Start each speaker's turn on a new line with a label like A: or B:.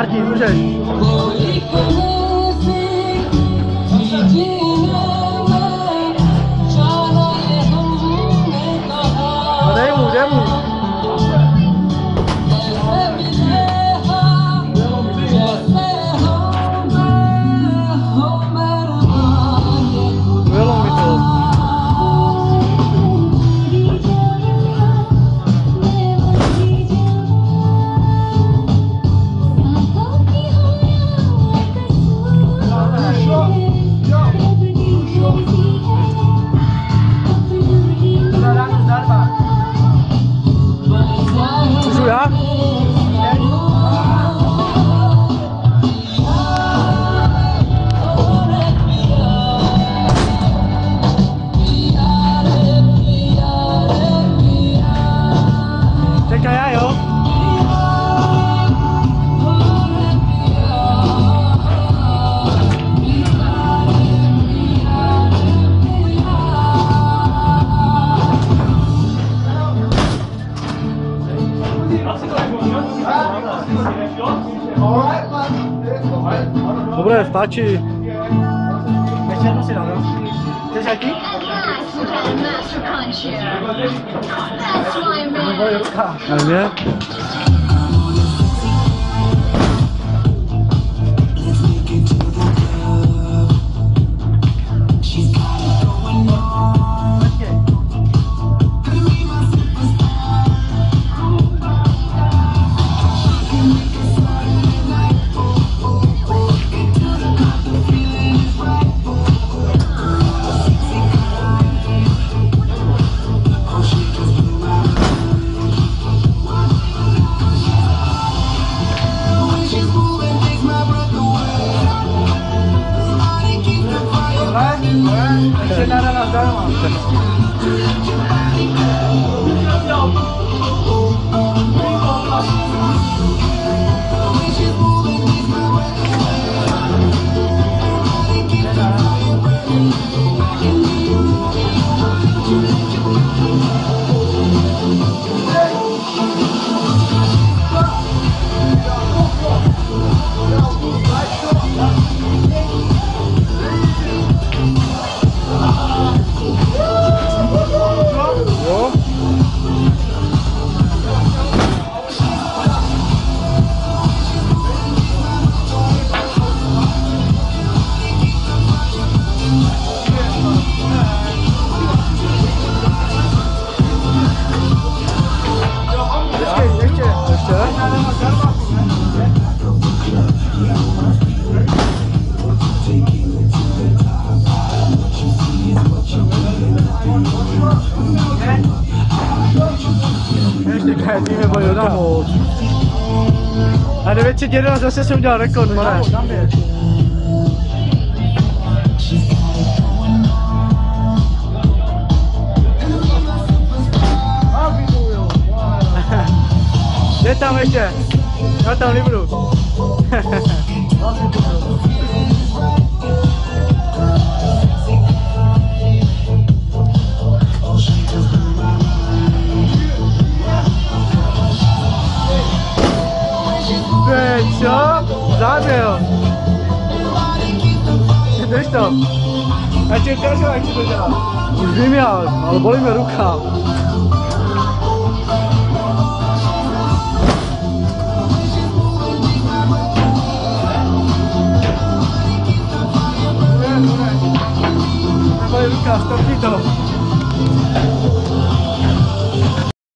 A: Martin, můžeš. No dej mu, dej mu. Bylo mi to. Můžu já? Čekaj já, jo? Dobré, stačí. Ještě jednu si dám, jo? Chceš jaký? Moje ruka. A mě? Ještě nada nás dárma. Ještě každý nebo Joda moc. A 911 zase jsem udělal rekord, mane. Jde tam ještě. Já tam nebudu. Co? Zábil! Jdeš to? Já ti ukážu, jak ti to dělá. Už vím já, ale bolí mě ruka. Bolí ruka, stopni to.